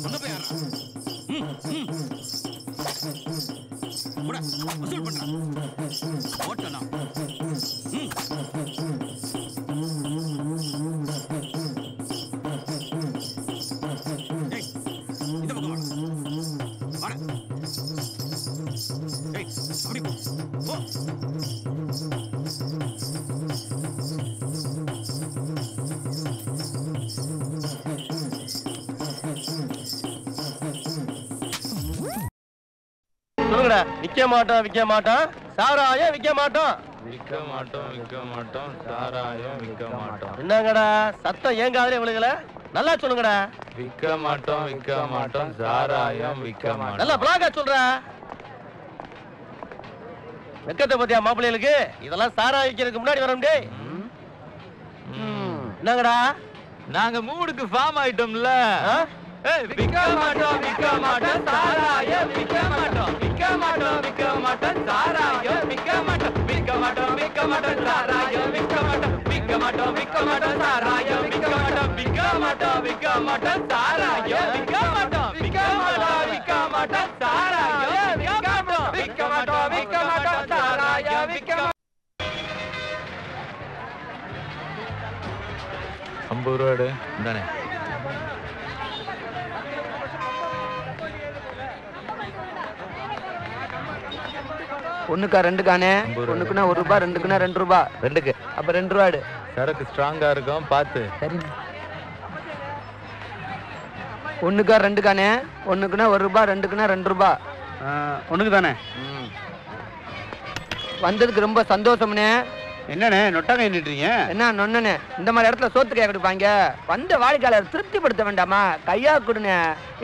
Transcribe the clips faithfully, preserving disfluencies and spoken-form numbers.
அங்க போய் ஆடுறா. கூட வசூல் பண்றா. ஓட்டலாம். ஏய், இந்த பக்கம் வாடா. வாடா. ஏய், அப்படி போ. போ. சொல்லுங்கடா. விக்க மாட்டோம் விக்க மாட்டோம் சாராயம் விக்க மாட்டோம் விக்க மாட்டோம் விக்க மாட்டோம் சாராயம் விக்க மாட்டோம். என்னங்கடா சத்தம் ஏன் காதுல விழுகல? நல்லா சொல்லுங்கடா. விக்க மாட்டோம் விக்க மாட்டோம் சாராயம் விக்க மாட்டோம். நல்லா பிளாகா சொல்ற. வெக்கத்தை பத்தியா மாப்பிள்ளைகளுக்கு? இதெல்லாம் சாராயம் விக்கிறதுக்கு முன்னாடி வர முடியே. என்னங்கடா நாங்க மூடுக்கு ஃபார்ம் ஆயிட்டோம்ல. விக்க மாட்டோம் விக்க மாட்டோம் சாராயம் விக்க மாட்டோம். விக்க மாட்டோம் விக்க மாட்டோம் சாராயம் விக்க மாட்டோம். விக்க மாட்டோம் விக்க மாட்டோம் சாராயம் விக்க மாட்டோம். விக்க மாட்டோம் விக்க மாட்டோம் சாராயம் விக்க மாட்டோம். விக்க மாட்டோம் விக்க மாட்டோம் சாராயம் விக்க மாட்டோம். விக்க மாட்டோம் விக்க மாட்டோம் சாராயம் விக்க மாட்டோம். விக்க மாட்டோம் விக்க மாட்டோம் சாராயம் விக்க மாட்டோம். ஐம்பது ரூபாடு தானே. ஒண்ணுக்கா ரெண்டுக்கானே? ஒண்ணுக்குன்னா ஒரு ரூபாய், ரெண்டுக்குன்னா ரெண்டு ரூபாய். ரெண்டுக்கு அப்ப ரெண்டு ரூபாடு. சரக்கு ஸ்ட்ராங்கா இருக்கும் பார்த்து. சரி. ஒண்ணுக்கா ரெண்டுக்கானே? ஒண்ணுக்குன்னா ஒரு ரூபாய், ரெண்டுக்குன்னா ரெண்டு ரூபாய். ஒண்ணுக்கு தானே. வந்ததுக்கு ரொம்ப சந்தோஷம்னே. என்னண்ணே நொட்டாங்க நின்றுட்டீங்க? என்ன நொண்ணனே, இந்த மாதிரி இடத்துல சோத்து கையா கொடுப்பாங்க. வந்த வாடிக்கையாளர் திருப்திப்படுத்த வேண்டாமா? கையா கொடுனே.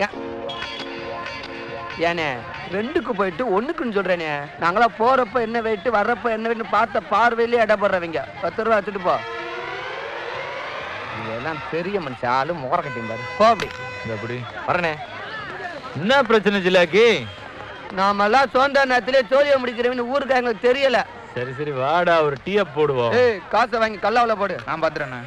ஏனே ரெண்டுக்கு போயிட்டு ஒண்ணுக்குன்னு சொல்றேனே. நாங்களா போறப்ப என்ன வெயிட்டு, வர்றப்ப என்ன வெயிட்டு பார்த்த பார்வையிலே இடப்படுறவங்க. பத்து ரூபா வச்சுட்டு போ. இதெல்லாம் பெரிய மனுஷன் ஆளு முகர கட்டியும் பாரு. போ அப்படி. எப்படி வரனே? என்ன பிரச்சனை ஜிலாக்கி? நாமெல்லாம் சோந்தா நேரத்திலே சோழிய முடிக்கிறவன்னு ஊருக்கு எங்களுக்கு தெரியல. சரி சரி வாடா ஒரு டீயை போடுவோம். ஏய் காசை வாங்கி கல்லாவுல போடு. நான் பாத்துறேண்ணே.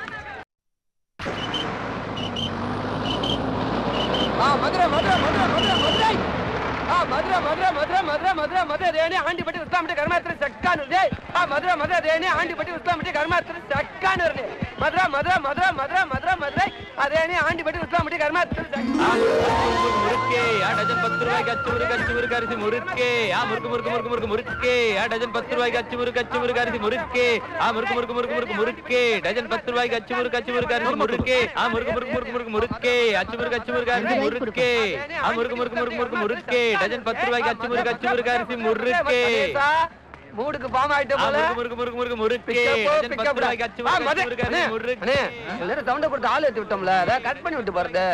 மதுரை மதுரை மதுரை மதுரை மதுரை மதுரை மதுரை மதுரை மதுரை மதுரை மதுரை தேனி ஆண்டிப்பட்டி உஸ்லாமிட்டி கர்மாத்திரி சக்கானு. மதுரை மதுரை தேனி ஆண்டிப்பட்டி உஸ்லாமிட்டி கர்மாத்திரி சக்கானு. மதுரை மதுரை மதுரை மதுரை மதுரை மதுரை அதேனி ஆண்டிப்பட்டி உஸ்லாமிட்டி கர்மாத்திரி முறுக்கே ஆ டஜன் பத்து ரூபாய்க்கு அச்சு முறுக்கு அச்சு முறுக்கு அரிசி முறுக்கே ஆ முறுக்கு முறுக்கு முறுக்கு முறுக்கு முறுக்கே ஆ டஜன் பத்து ரூபாய்க்கு அச்சு முறுக்கு அச்சு முறுக்கு அரிசி முறுக்கே ஆ முறுக்கு முறுக்கு முறுக்கு முறுக்கு முறுக்கே டஜன் பத்து ரூபாய்க்கு அச்சு முறுக்கு அச்சு முறுக்கு அரிசி முறுக்கே ஆ முறுக்கு முறுக்கு முறுக்கு முறுக்கு முறுக்கே அச்சு முறுக்கு அச்சு முறுக்கு அரிசி முறுக்கே ஆ முறுக்கு முறுக்கு முறுக்கு முறுக்கு முறுக்கே டஜன் பத்து ரூபாய்க்கு அச்சு முறுக்கு அச்சு முறுக்கு அரிசி முறுக்கே. மூடுக்கு பாம் ஆயிட்டு போல. முறுக்கு முறுக்கு முறுக்கு முறுக்கே டஜன் பத்து ரூபாய்க்கு அச்சு முறுக்கு முறுக்கு அரிசி முறுக்கே. எல்லாரும் சவுண்ட போட்டு ஆளு ஏத்தி விட்டோம்ல. அத கட் பண்ணி விட்டு பாருங்க.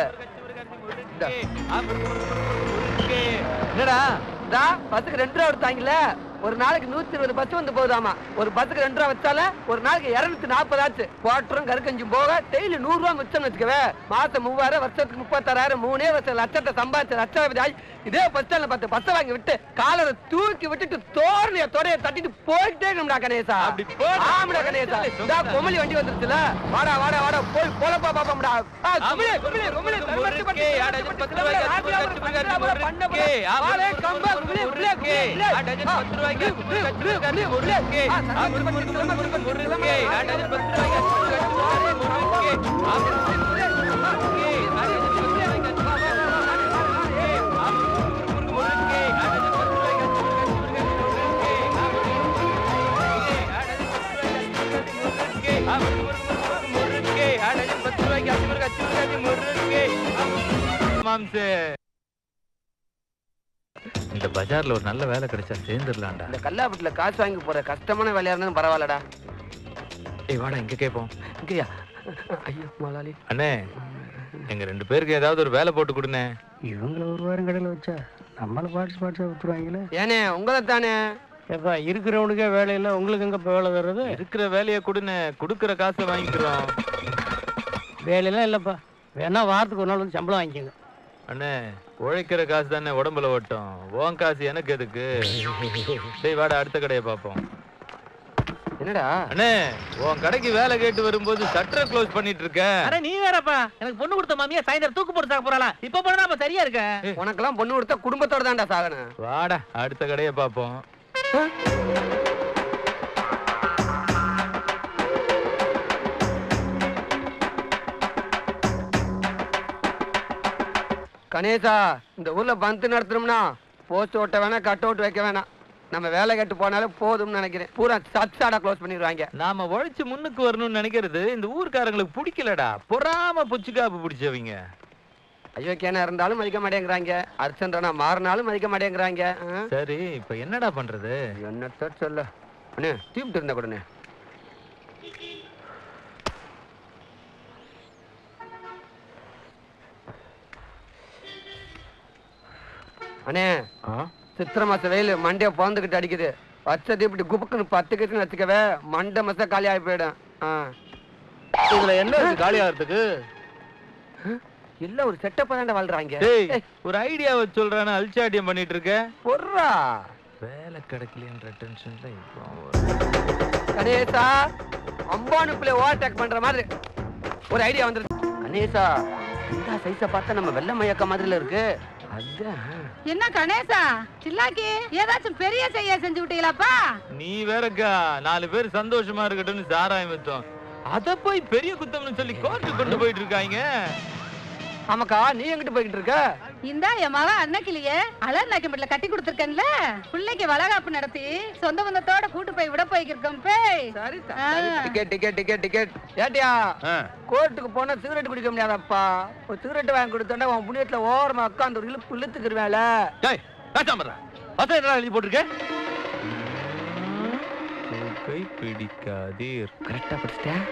என்னடா டா பஸ்ஸுக்கு ரெண்டு ரூபா எடுத்தாங்கல்ல. ஒரு நாளைக்கு நூத்தி இருபது பஸ் வந்து போகுதாமா. ஒரு பஸ்ஸுக்கு ரெண்டு ரூபா வச்சால ஒரு நாளைக்கு இருநூத்தி நாற்பது ஆச்சு. குவாட்டரும் கருக்கஞ்சும் போக டெய்லி நூறு ரூபா மிச்சம் வச்சுக்கவே. மாசம் மூவாயிரம், வருஷத்துக்கு முப்பத்தாறாயிரம், மூணே வருஷம் லட்சத்தை சம்பாதிச்சு லட்சாதிபதி ஆகி இதே பஸ் ஸ்டாண்ட்ல பத்து பஸ்ஸை வாங்கி விட்டு காலரை தூக்கி விட்டுட்டு தோரணைய தொடைய தட்டிட்டு போயிட்டே இருக்கணும்டா கணேசா. ஆமாடா கணேசா. இதா கொமலி வண்டி வந்துருச்சுல. வாடா வாடா வாடா போய் போலப்பா பாப்போம்டா. குமிழே குமிழே குமிழே முறுக்கே ஆ டஜன் பத்து ரூபாய்க்கு அச்சு முறுக்கு அச்சு முறுக்கு அரிசி முறுக்கே ஆ வாலே கம்பா குமிழே குமிழே ஆ டஜன் பத்து ரூபாய்க்கு அச்சு முறுக்கு அச்சு முறுக்கு அரிசி முறுக்கே ஆ முறுக்கு முறுக்கு முறுக்கு முறுக்கே ஆ டஜன் பத்து ரூபாய்க்கு அச்சு முறுக்கு அச்சு முறுக்கு முறுக்கே ஆ முறுக்கு முறுக்கு முறுக்கே ஆ டஜன் பத்து ரூபாய்க்கு அச்சு முறுக்கு இந்த பஜார்ல ஒரு நல்ல வேலை கிடைச்சா சேர்ந்துடலாம்டா. இந்த கல்லாப்பட்டில காசு வாங்கி போற கஷ்டமான வேலையா இருந்தாலும் பரவாயில்லடா. ஏய் வாடா இங்க கேப்போம். இங்கயா? ஐயோ முதலாளி. அண்ணே எங்க ரெண்டு பேருக்கு ஏதாவது ஒரு வேலை போட்டு கொடுனே. இவங்கள ஒரு வாரம் கடையில் வச்சா நம்மள பாட்ஸ் பாட்ஸா விட்டுருவாங்களே. ஏனே உங்களை தானே ஏப்பா இருக்கிறவனுக்கே வேலை இல்லை, உங்களுக்கு எங்க இப்போ வேலை தர்றது? இருக்கிற வேலையை கொடுனே, கொடுக்குற காசை வாங்கிக்கிறோம். வேலையெல்லாம் இல்லைப்பா, வேணா வாரத்துக்கு ஒரு நாள் வந்து சம்பளம் வாங்கிக்கோங்க. அண்ணே உழைக்கிற காசு தானே உடம்புல ஓட்டும், உன் காசு எனக்கு எதுக்கு? டேய் வாடா அடுத்த கடையை பார்ப்போம். என்னடா அண்ணே உன் கடைக்கு வேலை கேட்டு வரும்போது ஷட்டரை க்ளோஸ் பண்ணிட்டு இருக்க. அட நீ வேறப்பா, எனக்கு பொண்ணு கொடுத்த மாமியா சாயந்தரம் தூக்கு போட்டு சாக போறாளா? இப்ப போனா அப்ப சரியா இருக்க. உனக்கெல்லாம் பொண்ணு கொடுத்தா குடும்பத்தோட தான்டா சாகணும். வாடா அடுத்த கடையை பாப்போம். கணேசா, இந்த ஊர்ல பந்து நடத்தணும்னா போஸ்ட் ஓட்ட வேணாம், கட் அவுட் வைக்க வேணாம். நம்ம வேலை கட்டு போனாலே போதும்னு நினைக்கிறேன். பூரா சச்சாடா க்ளோஸ் பண்ணிடுவாங்க. நாம உழைச்சு முன்னுக்கு வரணும்னு நினைக்கிறது இந்த ஊர்க்காரங்களுக்கு பிடிக்கலடா. பொறாம புச்சுக்காப்பு பிடிச்சவங்க. ஐயோக்கியானா இருந்தாலும் மதிக்க மாட்டேங்கிறாங்க. அர்ச்சந்திரனா மாறினாலும் மதிக்க மாட்டேங்கிறாங்க. சரி இப்ப என்னடா பண்றது? என்னத்த சொல்ல அண்ணே, தீப்ட்டு இருந்த கூடனே. அண்ணே, சித்திர மாச வெயில் மண்டைய பிறந்துகிட்டு அடிக்குது. பச்சை தீப்பிட்டு குப்புக்குன்னு பத்து கட்டுன்னு வச்சுக்கவே மண்டை மச காலி ஆகி போயிடும். இதுல என்ன இருக்கு காலி ஆகிறதுக்கு? இல்ல ஒரு செட்டப்பா தாண்ட வாழ்றாங்க. ஒரு ஐடியா வச்சு சொல்றானு அல்சாட்டியம் பண்ணிட்டு இருக்க. பொர்றா வேலை கிடைக்கலன்ற டென்ஷன்ல இப்போ கணேசா, அம்பானு பிள்ளை ஓவர்டேக் பண்ற மாதிரி ஒரு ஐடியா வந்துருச்சு. கணேசா, இந்த சைஸ பார்த்தா நம்ம வெள்ளை மயக்க மாதிரில இருக்கு. என்ன கணேசா சில்லாக்கி ஏதாச்சும் பெரிய செய்ய செஞ்சு விட்டீங்களாப்பா? நீ வேறக்கா நாலு பேர் சந்தோஷமா இருக்கட்டும்னு சாராயம் வித்தோம். அத போய் பெரிய குத்தம்னு சொல்லி கோர்ட்டு கொண்டு போயிட்டு இருக்காங்க. ஆமாக்கா, நீ எங்கிட்டு போய்கிட்டு இருக்க? இந்த என் மக அன்னைக்கிலேயே அலர் நாக்கம்பட்டில கட்டி கொடுத்துருக்கேன்ல, பிள்ளைக்கு வளகாப்பு நடத்தி சொந்த பந்தத்தோட கூட்டு போய் விட போய்க்கிருக்கோம். சரி, டிக்கெட் டிக்கெட் டிக்கெட் டிக்கெட் ஏட்டியா, கோர்ட்டுக்கு போனா சிகரெட் குடிக்க முடியாதப்பா. ஒரு சிகரெட் வாங்கி கொடுத்தோன்னா உன் புண்ணியத்துல ஓரமா உட்காந்து ஒரு இழுப்பு இழுத்துக்கிருவேல. எழுதி போட்டிருக்க கை பிடிக்காதீர். கரெக்டா படிச்சிட்டேன்.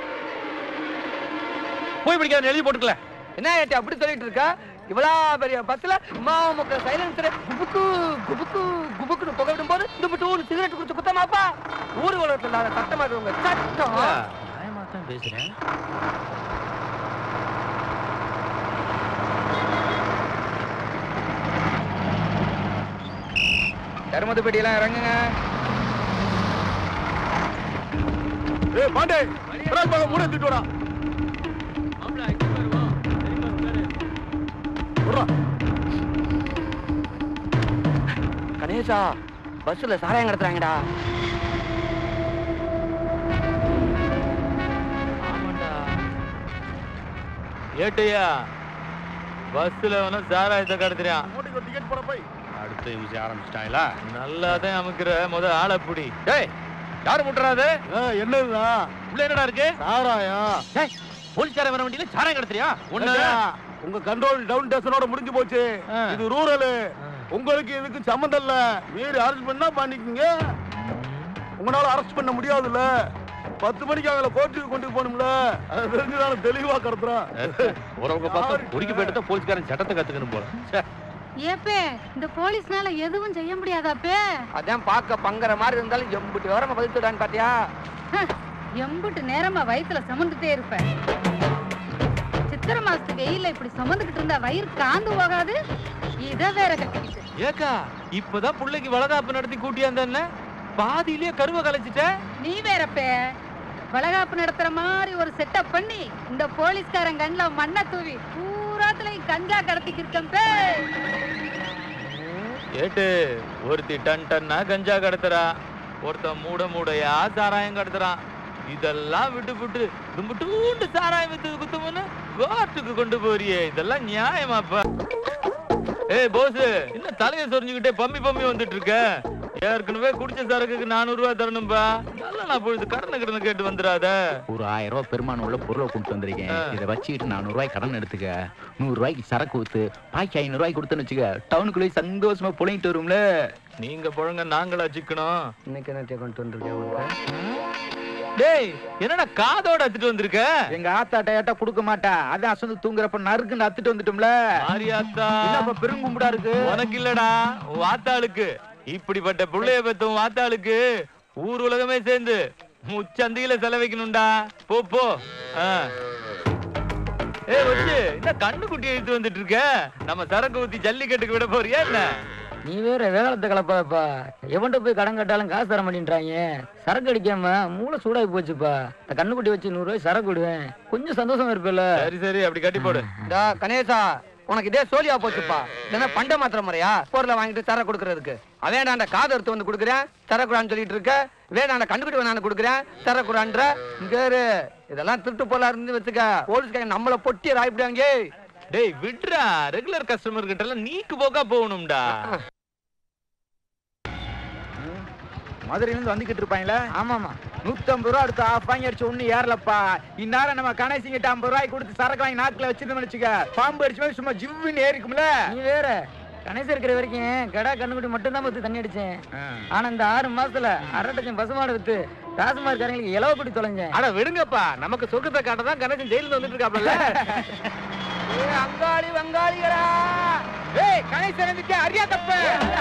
போய் பிடிக்காத எழுதி போட்டுக்கல. என்ன ஏட்டி அப்படி சொல்லிட்டு இருக்க? இவ்வளோ பெரிய பஸ்ல மாமுக்க சைலன்சர் குபுக்கு குபுக்கு குபுக்குன்னு புகை விடும் போது இந்த மட்டும் சிகரெட் குடிச்சு குத்தமாப்பா? ஊர் உலகத்துல இல்லாத சட்டமா இருக்குங்க சட்டம். நியாயமா தான் பேசுறேன். தர்மது பெட்டியெல்லாம் இறங்குங்க. ஏய் பாண்டே, பிராஸ் பாக மூட தூக்கிட்டு வரா. கணேசா, பஸ்ல சாராயம் கடத்துறாங்கடா. ஏட்டையா பஸ்ல வேணும் சாராயத்தை கடத்துறான். டிக்கெட் போட போய் அடுத்த விஷயம் ஆரம்பிச்சிட்டாங்களா? நல்லாதான் அமுக்குற முத ஆளப்புடி. டேய் யாரு முட்டுறாது? என்னதுடா உள்ள என்னடா இருக்கு? சாராயம். டேய் போலீஸ்காரன் வர வண்டியில சாராயம் கடத்துறியா? ஒண்ணு உங்க கண்ட்ரோல் டவுன் ஸ்டேஷனோட முடிஞ்சு போச்சு. இது ரூரல். உங்களுக்கு இதுக்கு சம்மந்தம் இல்ல. மீறி அரெஸ்ட் பண்ணா பண்ணிக்கங்க. உங்களால அரெஸ்ட் பண்ண முடியாதுல்ல. பத்து மணிக்கு அவங்கள கோர்ட்டுக்கு கொண்டு போகணும்ல. அதை தெரிஞ்சுதான் தெளிவா கடத்துறான். உறவுங்க பார்த்தா பொறிக்கு போயிட்டு போலீஸ்காரன் சட்டத்தை கத்துக்கணும் போல. ஏப்பே, இந்த போலீஸ்னால எதுவும் செய்ய முடியாதாப்பே? அதான் பார்க்க பங்கற மாதிரி இருந்தாலும் எம்பிட்டு வரமா பதிச்சுடான்னு பாத்தியா? எம்புட்டு நேரமா வயித்துல சுமந்துட்டே இருப்பேன். சித்திரை மாசத்து வெயில இப்படி சுமந்துகிட்டு இருந்தா வயிறு காந்து போகாது. இத வேற கட்டிக்கிட்டு. ஏக்கா இப்பதான் பிள்ளைக்கு வளகாப்பு நடத்தி கூட்டியாந்த பாதியிலேயே கருவை கலைச்சிட்ட. நீ வேறப்பே, வளகாப்பு நடத்துற மாதிரி ஒரு செட்டப் பண்ணி இந்த போலீஸ்காரன் கண்ணுல மண்ணை தூவி பூராத்துலயும் கஞ்சா கடத்திக்கிருக்கேன். ஏட்டு ஒருத்தி டன் டன்னா கஞ்சா கடத்துறா, ஒருத்தன் மூட மூடையா சாராயம் கடத்துறான். இதெல்லாம் விட்டு விட்டு கும்பிட்டு சாராயம் வித்து குத்துமுன்னு கோர்ட்டுக்கு கொண்டு போறியே, இதெல்லாம் நியாயமாப்பா? ஏய் போஸ், என்ன தலையை சொரிஞ்சுக்கிட்டே பம்மி பம்மி வந்துட்டு இருக்க? ஏற்கனவே குடிச்ச சரக்குக்கு நானூறு ரூபாய் தரணும்பா. நல்லா நான் பொழுது கடனை கடனை கேட்டு வந்துடாத. ஒரு ஆயிரம் ரூபாய் பெருமானம் உள்ள பொருளை கொண்டு வந்திருக்கேன். இதை வச்சுக்கிட்டு நானூறு ரூபாய் கடன் எடுத்துக்க. நூறு ரூபாய்க்கு சரக்கு ஊத்து, பாக்கி ஐநூறு ரூபாய்க்கு கொடுத்தேன்னு வச்சுக்க, டவுனுக்குள்ளே சந்தோஷமா புழையிட்டு வரும்ல. நீங்க புழங்க நாங்களா சிக்கணும். இன்னைக்கு என்ன கொண்டு வந்திருக்கேன்? டேய் என்னடா காதோட அத்துட்டு வந்திருக்க? எங்க ஆத்தா டயட்டா கொடுக்க மாட்டா. அதான் அசந்து தூங்குறப்ப நறுக்குன்னு அத்துட்டு வந்துட்டோம்ல. மாரியாத்தா என்னப்பா பெருங்கும்புடா இருக்கு? உனக்கு இல்லடா, வாத்தாளுக்கு. இப்படிப்பட்ட புள்ளைய பெத்தவும் வாத்தாளுக்கு ஊர் உலகமே சேர்ந்து முச்சந்தியில செலவைக்கணும்டா. போ போ. ஏ வச்சு இந்த கண்ணு குட்டி எடுத்து வந்துட்டு இருக்க. நம்ம சரக்கு ஊத்தி ஜல்லிக்கட்டுக்கு விட போறியா என்ன? நீ வேற வேகலத்தை கலப்பாப்பா. எவன்கிட்ட போய் கடன் கட்டாலும் காசு தர மாட்டேன்றாங்க. சரக்கு அடிக்காம மூளை சூடாகி போச்சுப்பா. கண்ணுக்குட்டி வச்சு நூறு ரூபாய் சரக்கு விடுவேன், கொஞ்சம் சந்தோஷமா இருப்பில்ல? சரி சரி அப்படி கட்டி போடு. கணேசா, உனக்கு இதே சோழியா போச்சுப்பா. இல்லைன்னா பண்ட மாத்திர முறையா பொருளை வாங்கிட்டு தர கொடுக்கறதுக்கு? வேணாண்ட காது எடுத்து வந்து கொடுக்குறேன் தரக்கூடான்னு சொல்லிட்டு இருக்க. வேணாண்ட கண்டுக்கிட்டு வேணான்னு கொடுக்குறேன் தரக்கூடான்ற. இங்க இதெல்லாம் திருட்டு போல இருந்து வச்சுக்க, போலீஸ்காரங்க நம்மள பொட்டி ராய்ப்பிடுவாங்க. டேய் விட்றா, ரெகுலர் கஸ்டமர் கிட்ட எல்லாம் நீக்கு போக்கா போகணும்டா. மதுரையிலிருந்து வந்துகிட்டு இருப்பாங்களே. ஆமாமா, நூத்தி ஐம்பது ரூபா அடுத்து ஆஃப் வாங்கி அடிச்சு ஒண்ணு ஏறலப்பா. இந்நேரம் நம்ம கணேசிங்கிட்ட ஐம்பது ரூபாய் கொடுத்து சரக்கு வாங்கி நாக்குல வச்சிருந்தோம்னு வச்சுக்க, பாம்பு அடிச்சு மாதிரி சும்மா ஜிவ்வுன்னு ஏறிக்கும்ல. நீ வேற கணேசன் இருக்கிற வரைக்கும் கடா கண்ணுக்குட்டி மட்டும் தான் பத்து தண்ணி அடிச்சேன். ஆனா இந்த ஆறு மாசத்துல அரை டஜன் பசுமாடு வித்து ராசுமார்காரங்களுக்கு இலவ குடி தொலைஞ்சேன். அட விடுங்கப்பா, நமக்கு சொர்க்கத்தை காட்டதான் கணேசன் ஜெயிலில் வந்துட்டு இருக்காப்ல. அங்காளி வங்காளிகளா, ஏய் கணேசன் வந்துட்டு அறியா தப்ப.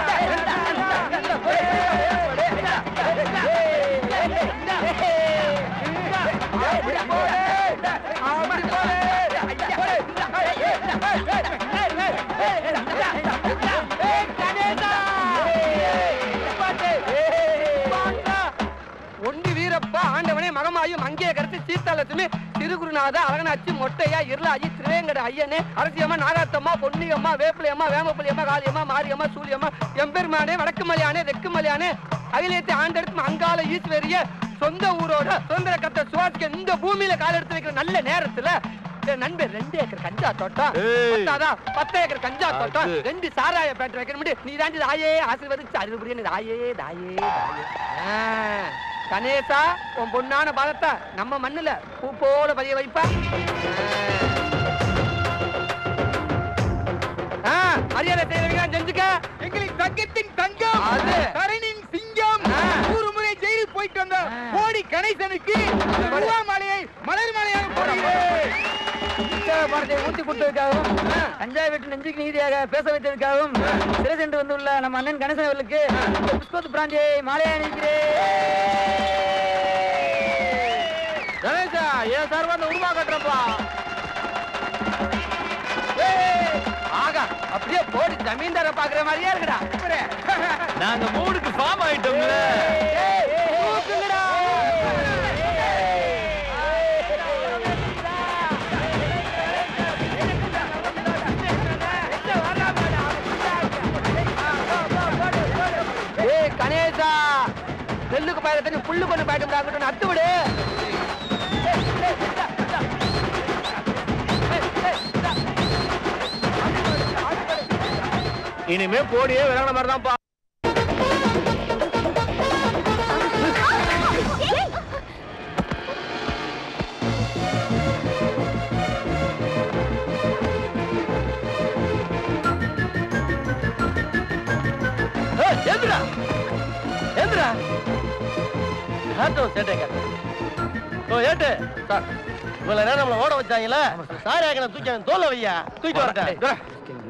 ஒண்டி வீரப்பா ஆண்டவனே மகமாயும் அங்கே கருத்து சீத்தாலட்சுமி திருகுருநாத அழகனாச்சி மொட்டையா இருளாஜி திருவேங்கட ஐயனே அரசியம்மா நாகாத்தம்மா பொன்னியம்மா வேப்பிலையம்மா வேமப்பள்ளியம்மா காளியம்மா மாரியம்மா சூரியம்மா எம்பெருமானே வடக்கு மலையானே தெற்கு மலையானே அகிலேத்தை ஆண்டெடுத்து அங்கால ஈஸ்வரிய சொந்த ஊரோட சுதந்திர கத்த சுவாசிக்க இந்த பூமியில கால எடுத்து வைக்கிற நல்ல நேரத்துல நண்பர் ரெண்டு ஏக்கர் கஞ்சா தோட்டம், பத்து ஏக்கர் கஞ்சா தோட்டம், ரெண்டு சாராய பேட்டரி வைக்கணும். நீ தாண்டி தாயே ஆசீர்வதிச்சு அறுபடியே தாயே தாயே தாயே. கணேசா, உன் பொண்ணான பாதத்தை நம்ம மண்ணுல பூ போல பதிய வைப்பா. மரியாதை செய்யறவங்க செஞ்சுக்க. எங்களுக்கு தங்கத்தின் தங்கம், அது கரணின் சிங்கம், நூறு முறை ஜெயிலில் போயிட்டு வந்த கோடி கணேசனுக்கு மலையை மலர் மலையாக போடுகிறேன். ஊட்டி கொடுத்ததுக்காகவும் கஞ்சா வீட்டு நெஞ்சுக்கு நீதியாக பேச வைத்ததுக்காகவும் சிறை சென்று வந்துள்ள நம்ம அண்ணன் கணேசன் அவர்களுக்கு புஷ்பத்து பிராந்தியை மாலையா நினைக்கிறேன். கணேசா, ஏன் சார் வந்து உருவா கட்டுறப்பா? ஆகா, அப்படியே போடி ஜமீன்தார பாக்குற மாதிரியா இருக்குடா. நாங்க மூடுக்கு ஃபார்ம் ஆயிட்டோம்ல. கணேசா, நெல்லுக்கு பாயிர தண்ணி புல்லு கொண்டு பாயிட்டு அத்து விடு. இனிமே போடியே விளங்கின மாதிரி தான் பா. ஏந்திரா ஏந்திரா சேட்டைங்க. ஓ ஏட்டு சார், இவ்வளவு நேரம் நம்மளை ஓட வச்சாங்களே, சாரி ஆக்கணும் தூக்கி தோல்ல வையா, தூக்கி வரட்டேன்.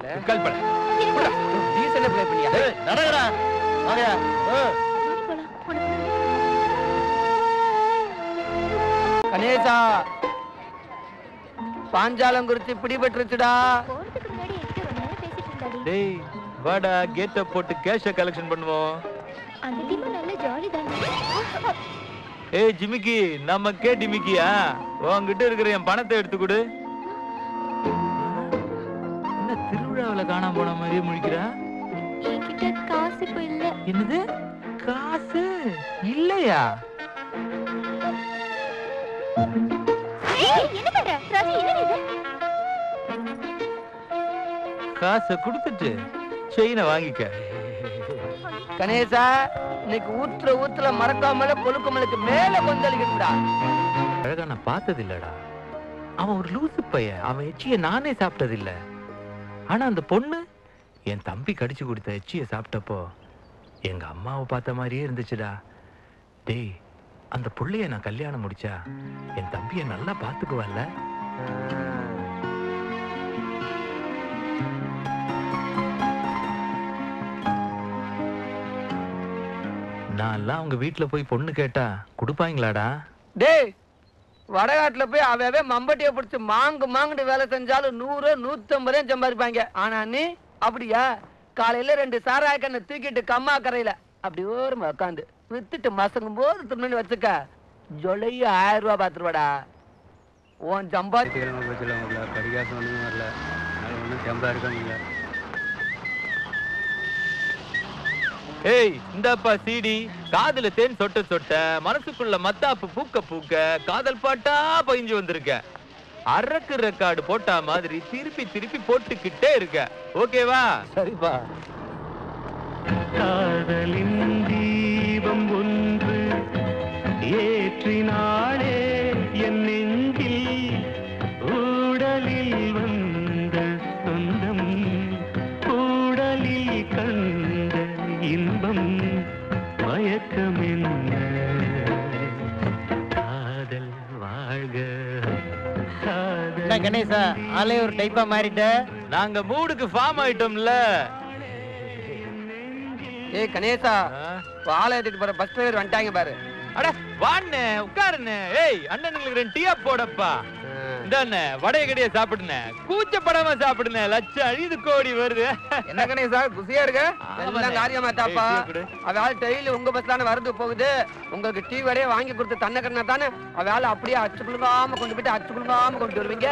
நடங்கடா வாங்கயா. கணேசா, பாஞ்சாலம் குறிச்சி பிடிபட்டுருச்சுடா. டேய் வாடா, கேட்ட போட்டு கேஷ கலெக்ஷன் பண்ணுவோம். அந்த டீம் நல்ல ஜாலி தான். ஏய் ஜிமிக்கி, நமக்கே டிமிக்கியா? உன்கிட்ட இருக்கிற என் பணத்தை எடுத்து கொடு. என்ன திருவிழாவில காணாம போன மாதிரியே முழிக்கிறா? என்கிட்ட காசு இப்ப இல்ல. என்னது காசு இல்லையா? ஏய் என்ன பண்ற ராஜி? என்ன இது? காசை கொடுத்துட்டு செயினை வாங்கிக்க. கணேசா, இன்னைக்கு ஊத்துற ஊத்துல மறக்காமல கொழுக்கமலுக்கு மேல கொந்தளிக்கா. அழகா நான் பார்த்தது இல்லடா. அவன் ஒரு லூசு பையன். அவன் எச்சிய நானே சாப்பிட்டது இல்ல. ஆனா அந்த பொண்ணு என் தம்பி கடிச்சு கொடுத்த எச்சிய சாப்பிட்டப்போ எங்க அம்மாவை பார்த்த மாதிரியே இருந்துச்சுடா. டேய், அந்த புள்ளைய நான் கல்யாணம் முடிச்சா என் தம்பிய நல்லா பாத்துக்குவல்ல? நான் எல்லாம் உங்க வீட்டுல போய் பொண்ணு கேட்டா கொடுப்பாங்களாடா? டேய், வடகாட்டுல போய் அவே மம்பட்டியை பிடிச்சு மாங்கு மாங்குட்டு வேலை செஞ்சாலும் நூறு நூத்தி ஐம்பது சம்பாதிப்பாங்க. ஆனா நீ அப்படியா? காலையில ரெண்டு சாராய கண்ணை தூக்கிட்டு கம்மா கரையில அப்படி ஓரமா உட்காந்து வித்துட்டு மசங்கும் போது திரும்ப வச்சுக்க ஜொலைய ஆயிரம் ரூபாய் பாத்துருவாடா. உன் சம்பாதி படிக்காசு ஒண்ணுமே வரல, ஒன்றும் செம்பா இருக்க முடியல. ஏய் இந்தப்பா சீடி, காதுல தேன் சொட்ட சொட்ட மனசுக்குள்ள மத்தாப்பு பூக்க பூக்க காதல் பாட்டா பயிஞ்சு வந்திருக்க. அரக்கு ரெக்கார்டு போட்டா மாதிரி திருப்பி திருப்பி போட்டுக்கிட்டே இருக்க. ஓகேவா? சரிப்பா. காதலின் தீபம் ஒன்று ஏற்றினாளே என் நெஞ்சில், ஊடலில் வந்த சொந்தம் ஊடலில் கண்ட இன்பம் மயக்கம் என்ன காதல் வாழ்க. கணேசா ஆளே ஒரு டைப்பா மாறிட்ட. நாங்க மூடுக்கு ஃபார்ம் ஆயிட்டோம்ல. ஏய் கணேசா, ஆளை ஏத்திட்டு போற பஸ் டிரைவர் வந்துட்டாங்க பாரு. அட வாண்ணே உட்காருண்ணே. ஏய் அண்ணனுங்களுக்கு ரெண்டு டீயா போடப்பா. இந்தாண்ணே வடைய கடையை சாப்பிடுனே, கூச்சப்படாம சாப்பிடுனே. லட்சம் அழிது கோடி வருது. என்ன கணேசா குசியா இருக்க? எல்லாம் காரியமாட்டாப்பா. அவ டெய்லி உங்க பஸ் தானே வருது போகுது. உங்களுக்கு டீ வடையே வாங்கி கொடுத்து தன்ன கண்ணா தானே அவ அப்படியே அச்சு குழுங்காம கொண்டு போயிட்டு அச்சு குழுங்காம கொண்டு வருவீங்க.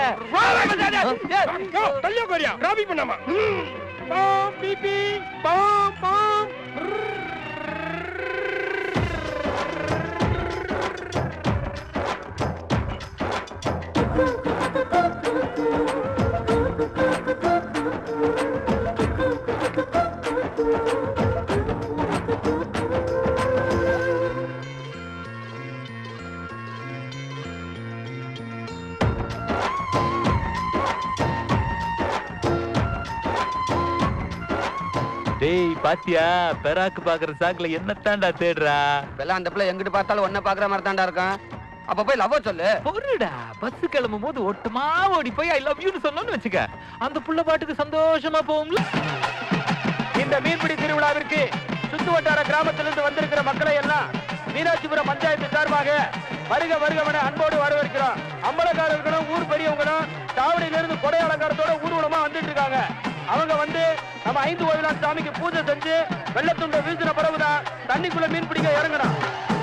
டேய் பாத்தியா, பெராக்கு பாக்குற சாக்குல என்னத்தாண்டா தேடுறா? இப்பெல்லாம் அந்த பிள்ளை எங்கிட்டு பார்த்தாலும் ஒன்ன பாக்குற மாதிரி தாண்டா இருக்கும். அப்ப போய் லவ் சொல்லு. பொருடா பஸ் கிளம்பும் போது ஒட்டுமா ஓடி போய் ஐ லவ் யூன்னு சொன்னோன்னு வச்சுக்க, அந்த புள்ள பாட்டுக்கு சந்தோஷமா போகும்ல. இந்த மீன்பிடி திருவிழாவிற்கு சுத்து வட்டார கிராமத்திலிருந்து வந்திருக்கிற மக்களை எல்லாம் மீனாட்சிபுரம் பஞ்சாயத்து சார்பாக வருக வருகவன அன்போடு வரவேற்கிறோம். அம்பலக்காரர்களும் ஊர் பெரியவங்களும் தாவணியிலிருந்து கொடை அலங்காரத்தோட ஊர்வலமா வந்துட்டு இருக்காங்க. அவங்க வந்து நம்ம ஐந்து கோவிலான் சாமிக்கு பூஜை செஞ்சு வெள்ளத்துண்ட வீசின பிறகுதான் தண்ணிக்குள்ள மீன் பிடிக்க இறங்கணும்.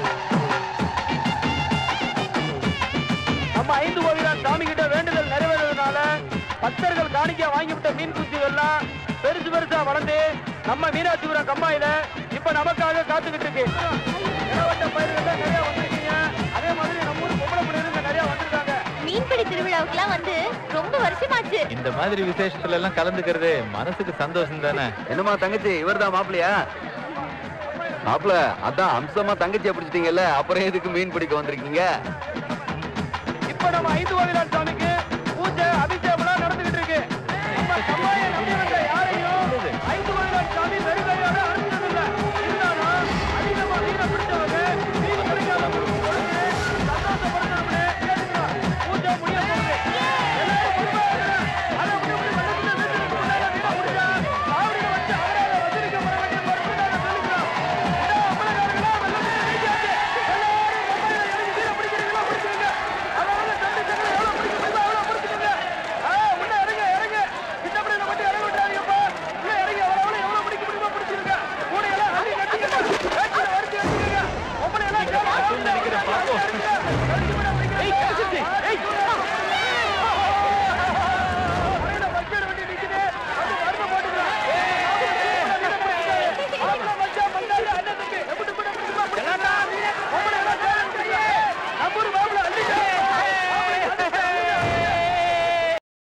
நம்ம ஐந்து கோவிலான் சாமி கிட்ட வேண்டுதல் நிறைவேறதுனால பக்தர்கள் காணிக்க வாங்கிவிட்ட மீன் குஞ்சுகள் எல்லாம் பெருசு பெருசா வளர்ந்து நம்ம மீனாட்சிபுரம் கம்மாயில இப்ப நமக்காக காத்துக்கிட்டு இருக்கு. நிறைய வந்திருக்கீங்க. அதே மாதிரி நம்ம ஊர் பொம்பளை பிள்ளைங்க நிறைய வந்திருக்காங்க. மீன்பிடி திருவிழாவுக்குலாம் வந்து ரொம்ப வருஷமாச்சு. இந்த மாதிரி விசேஷத்துல எல்லாம் கலந்துக்கிறது மனசுக்கு சந்தோஷம் தானே. என்னமா தங்கச்சி, இவர்தான் மாப்பிள்ளையா? மாப்பிள்ள அதான் அம்சமா தங்கச்சியை பிடிச்சிட்டீங்கல்ல, அப்புறம் எதுக்கு மீன் பிடிக்க வந்திருக்கீங்க? இப்ப நம்ம ஐந்து கோவிலான் சாமிக்கு